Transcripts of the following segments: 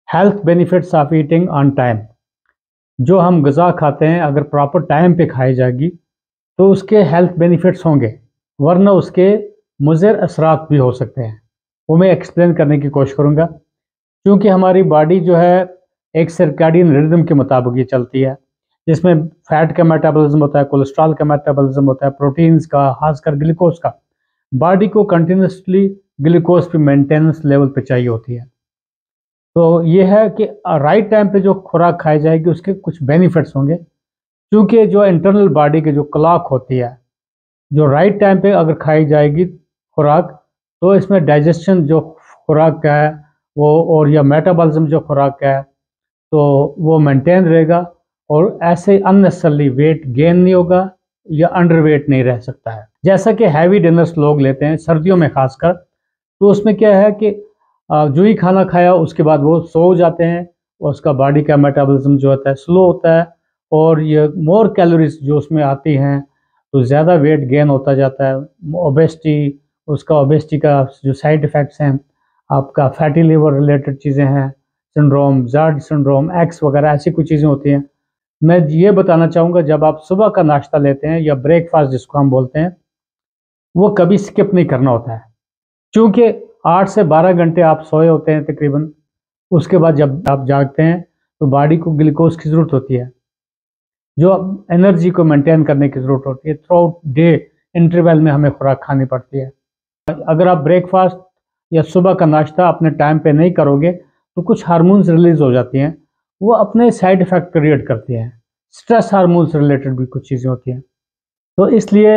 Health benefits of eating on time. जो हम ग़िज़ा खाते हैं अगर प्रॉपर टाइम पे खाई जाएगी तो उसके हेल्थ बेनिफिट्स होंगे, वरना उसके मुज़र असरात भी हो सकते हैं। वो मैं एक्सप्लेन करने की कोशिश करूँगा। क्योंकि हमारी बॉडी जो है एक सर्कैडियन रिदम के मुताबिक ये चलती है, जिसमें फैट का मेटाबॉलिज्म होता है, कोलेस्ट्रॉल का मेटाबॉलिज्म होता है, प्रोटीन्स का, खासकर ग्लूकोज का। बॉडी को कंटिन्यूसली ग्लूकोज की मेंटेनेंस लेवल पे चाहिए होती है। तो ये है कि राइट टाइम पे जो खुराक खाई जाएगी उसके कुछ बेनिफिट्स होंगे, क्योंकि जो इंटरनल बॉडी की जो क्लॉक होती है, जो राइट टाइम पे अगर खाई जाएगी खुराक, तो इसमें डाइजेशन जो खुराक का है वो, और या मेटाबॉलिज्म जो खुराक का है, तो वो मेंटेन रहेगा और ऐसे अननेसेसरली वेट गेन नहीं होगा या अंडर वेट नहीं रह सकता है। जैसा कि हैवी डिनर्स लोग लेते हैं सर्दियों में खासकर, तो उसमें क्या है कि जो ही खाना खाया उसके बाद वो सो जाते हैं और उसका बॉडी का मेटाबॉलिज्म जो होता है स्लो होता है, और ये मोर कैलोरीज जो उसमें आती हैं तो ज़्यादा वेट गेन होता जाता है। ओबेसिटी, उसका ओबेसिटी का जो साइड इफ़ेक्ट्स हैं, आपका फैटी लिवर रिलेटेड चीज़ें हैं, सिंड्रोम, जार्ड सिंड्रोम, एक्स वगैरह ऐसी कुछ चीज़ें होती हैं। मैं ये बताना चाहूँगा, जब आप सुबह का नाश्ता लेते हैं या ब्रेकफास्ट जिसको हम बोलते हैं, वो कभी स्किप नहीं करना होता है, क्योंकि 8 से 12 घंटे आप सोए होते हैं तकरीबन। उसके बाद जब आप जागते हैं तो बॉडी को ग्लूकोज की ज़रूरत होती है, जो एनर्जी को मेंटेन करने की ज़रूरत होती है। थ्रू आउट डे इंटरवल में हमें खुराक खानी पड़ती है। अगर आप ब्रेकफास्ट या सुबह का नाश्ता अपने टाइम पे नहीं करोगे तो कुछ हार्मोन्स रिलीज हो जाती हैं, वो अपने साइड इफ़ेक्ट क्रिएट करती हैं। स्ट्रेस हार्मोन्स रिलेटेड भी कुछ चीज़ें होती हैं। तो इसलिए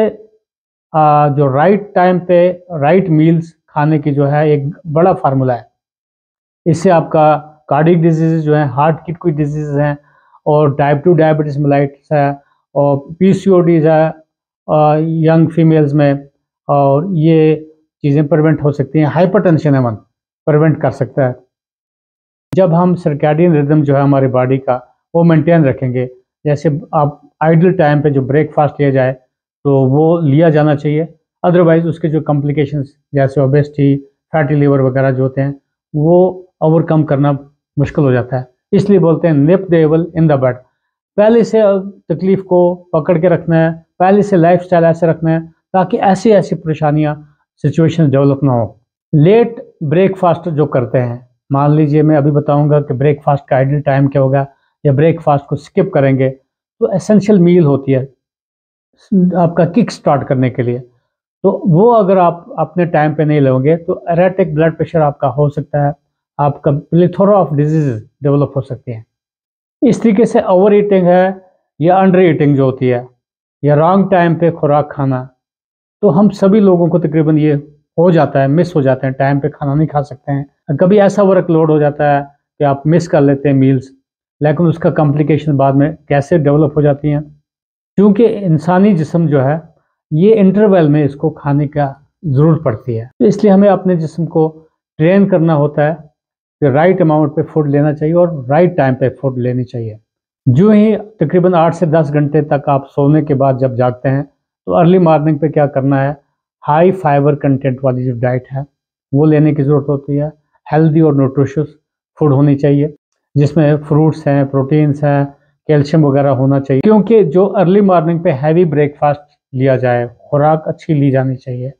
जो राइट टाइम पे राइट मील्स खाने की जो है एक बड़ा फार्मूला है। इससे आपका कार्डियक डिजीज़ जो है, हार्ट की कोई डिजीज़ हैं, और टाइप 2 डायबिटीज़ मेलाइटिस है, और पीसीओडीज़ है यंग फीमेल्स में, और ये चीज़ें प्रिवेंट हो सकती हैं। हाइपरटेंशन है, प्रिवेंट कर सकता है। जब हम सर्कैडियन रिदम जो है हमारी बॉडी का वो मेंटेन रखेंगे, जैसे आप आइडियल टाइम पे जो ब्रेकफास्ट लिया जाए तो वो लिया जाना चाहिए, अदरवाइज़ उसके जो कॉम्प्लिकेशंस जैसे ओबेसिटी, फैटी लिवर वगैरह जो होते हैं वो ओवरकम करना मुश्किल हो जाता है। इसलिए बोलते हैं nip the evil in the bud. पहले से तकलीफ़ को पकड़ के रखना है, पहले से लाइफस्टाइल ऐसे रखना है ताकि ऐसी ऐसी परेशानियाँ, सिचुएशन डेवलप ना हो। लेट ब्रेकफास्ट जो करते हैं, मान लीजिए मैं अभी बताऊंगा कि ब्रेकफास्ट का आइडियल टाइम क्या होगा, या ब्रेकफास्ट को स्किप करेंगे, तो एसेंशियल मील होती है आपका किक स्टार्ट करने के लिए, तो वो अगर आप अपने टाइम पे नहीं लोगे तो एरेटिक ब्लड प्रेशर आपका हो सकता है, आपका प्लेथोरा ऑफ डिजीज डेवलप हो सकती हैं। इस तरीके से ओवर ईटिंग है या अंडर ईटिंग जो होती है, या रॉन्ग टाइम पे खुराक खाना, तो हम सभी लोगों को तकरीबन ये हो जाता है, मिस हो जाते हैं, टाइम पे खाना नहीं खा सकते हैं। कभी ऐसा वर्कलोड हो जाता है कि आप मिस कर लेते हैं मील्स, लेकिन उसका कॉम्प्लिकेशन बाद में कैसे डेवलप हो जाती हैं, क्योंकि इंसानी जिस्म जो है ये इंटरवल में इसको खाने का ज़रूरत पड़ती है। तो इसलिए हमें अपने जिस्म को ट्रेन करना होता है कि राइट अमाउंट पे फूड लेना चाहिए और राइट टाइम पे फूड लेनी चाहिए। जो ही तकरीबन 8 से 10 घंटे तक आप सोने के बाद जब जागते हैं तो अर्ली मॉर्निंग पे क्या करना है, हाई फाइबर कंटेंट वाली जो डाइट है वो लेने की ज़रूरत होती है। हेल्दी और न्यूट्रिशियस फूड होनी चाहिए, जिसमें फ्रूट्स हैं, प्रोटीन्स हैं, कैल्शियम वगैरह होना चाहिए। क्योंकि जो अर्ली मॉर्निंग पे हैवी ब्रेकफास्ट लिया जाए, खुराक अच्छी ली जानी चाहिए,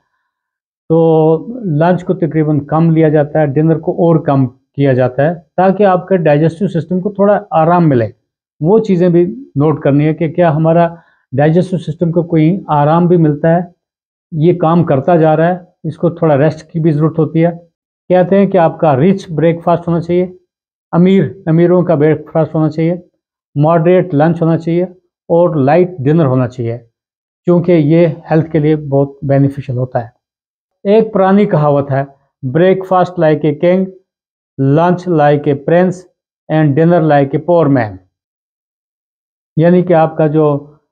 तो लंच को तकरीबन कम लिया जाता है, डिनर को और कम किया जाता है, ताकि आपके डाइजेस्टिव सिस्टम को थोड़ा आराम मिले। वो चीज़ें भी नोट करनी है कि क्या हमारा डाइजेस्टिव सिस्टम को कोई आराम भी मिलता है, ये काम करता जा रहा है, इसको थोड़ा रेस्ट की भी ज़रूरत होती है। कहते हैं कि आपका रिच ब्रेकफास्ट होना चाहिए, अमीरों का ब्रेकफास्ट होना चाहिए, मॉडरेट लंच होना चाहिए और लाइट डिनर होना चाहिए, क्योंकि ये हेल्थ के लिए बहुत बेनिफिशियल होता है। एक पुरानी कहावत है, breakfast like a king, lunch like a prince and dinner like a poor man. यानी कि आपका जो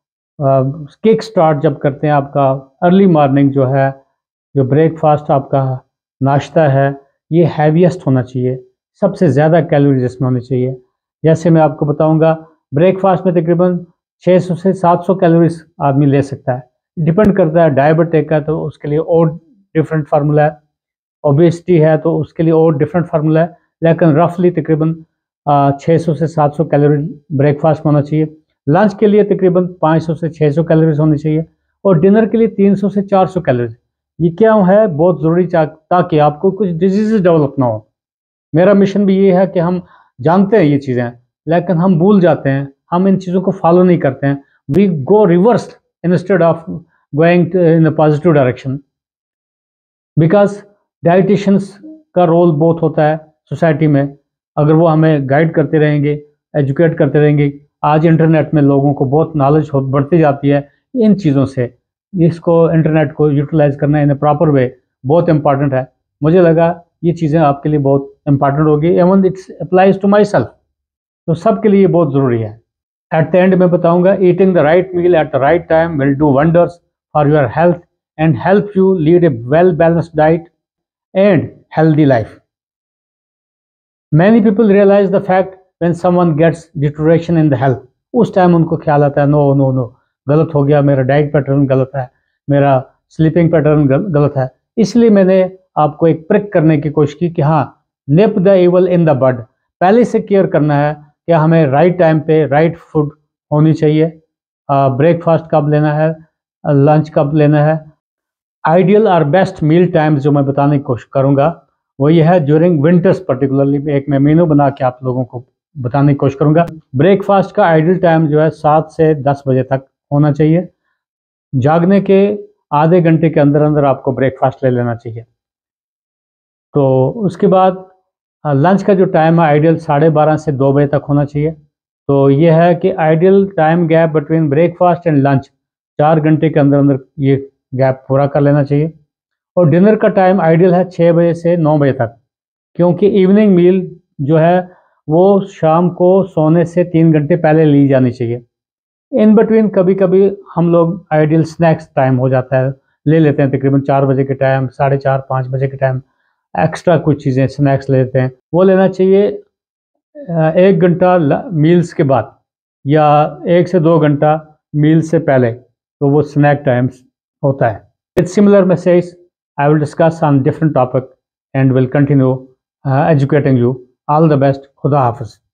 किक स्टार्ट जब करते हैं, आपका अर्ली मॉर्निंग जो है, जो ब्रेकफास्ट आपका नाश्ता है, ये हैवीएस्ट होना चाहिए, सबसे ज़्यादा कैलोरीज इसमें होनी चाहिए। जैसे मैं आपको बताऊंगा, ब्रेकफास्ट में तकरीबन 600 से 700 कैलोरीज आदमी ले सकता है, डिपेंड करता है। डायबिटिक है तो उसके लिए और डिफरेंट फार्मूला है, ओबेसिटी है तो उसके लिए और डिफरेंट फार्मूला है, लेकिन रफली तकरीबन 600 से 700 कैलोरी ब्रेकफास्ट होना चाहिए। लंच के लिए तकरीबन 500 से 600 कैलोरीज होनी चाहिए और डिनर के लिए 300 से 400 कैलोरीज। ये क्या है, बहुत ज़रूरी, ताकि आपको कुछ डिजीज़ डेवलप ना हो। मेरा मिशन भी ये है कि हम जानते हैं ये चीज़ें लेकिन हम भूल जाते हैं, हम इन चीज़ों को फॉलो नहीं करते हैं। We go reverse instead of going in a positive direction. Because dietitians का रोल बहुत होता है सोसाइटी में। अगर वो हमें गाइड करते रहेंगे, एजुकेट करते रहेंगे। आज इंटरनेट में लोगों को बहुत नॉलेज बढ़ती जाती है इन चीज़ों से। इसको इंटरनेट को यूटिलाइज करना इन ए प्रॉपर वे बहुत इंपॉर्टेंट है। मुझे लगा ये चीज़ें आपके लिए बहुत इंपॉर्टेंट होगी, even it's applies to myself. तो सबके लिए बहुत ज़रूरी है। एट द एंड मैं बताऊंगा, eating the right meal at the right time will do wonders for your health and help you lead a well-balanced diet and healthy life. Many people realize the fact when someone gets deterioration in the health, उस time उनको ख्याल आता है no no no, गलत हो गया, मेरा diet pattern गलत है, मेरा स्लीपिंग पैटर्न गलत है। इसलिए मैंने आपको एक प्रिक करने की कोशिश की कि हाँ, nip the evil in the bud. पहले से केयर करना है कि हमें राइट टाइम पे राइट फूड होनी चाहिए। ब्रेकफास्ट कब लेना है, लंच कब लेना है। आइडियल और बेस्ट मील टाइम्स जो मैं बताने की कोशिश करूंगा वो ये है ड्यूरिंग विंटर्स पर्टिकुलरली। एक मैं मेनू बना के आप लोगों को बताने की कोशिश करूंगा। ब्रेकफास्ट का आइडियल टाइम जो है 7 से 10 बजे तक होना चाहिए। जागने के आधे घंटे के अंदर अंदर आपको ब्रेकफास्ट ले लेना चाहिए। तो उसके बाद लंच का जो टाइम है आइडियल 12:30 से 2 बजे तक होना चाहिए। तो ये है कि ideal time gap between breakfast and lunch 4 घंटे के अंदर अंदर ये गैप पूरा कर लेना चाहिए। और डिनर का टाइम आइडियल है 6 बजे से 9 बजे तक, क्योंकि इवनिंग मील जो है वो शाम को सोने से 3 घंटे पहले ली जानी चाहिए। इन बिटवीन कभी कभी हम लोग आइडियल स्नैक्स टाइम हो जाता है, ले लेते हैं तकरीबन 4 बजे के टाइम, 4:30 5 बजे के टाइम एक्स्ट्रा कुछ चीज़ें स्नैक्स ले लेते हैं। वो लेना चाहिए 1 घंटा मील्स के बाद या 1 से 2 घंटा मील से पहले, तो वो स्नैक टाइम्स होता है। With similar message, I will discuss on different topic and will continue educating you. All the best. Khuda Hafiz.